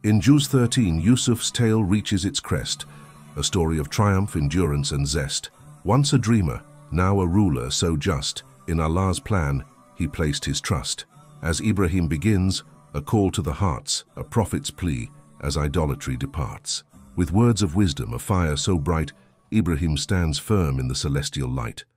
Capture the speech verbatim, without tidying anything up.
In Juz Thirteen, Yusuf's tale reaches its crest, a story of triumph, endurance and zest. Once a dreamer, now a ruler so just, in Allah's plan, he placed his trust. As Ibrahim begins, a call to the hearts, a prophet's plea, as idolatry departs. With words of wisdom, a fire so bright, Ibrahim stands firm in the celestial light.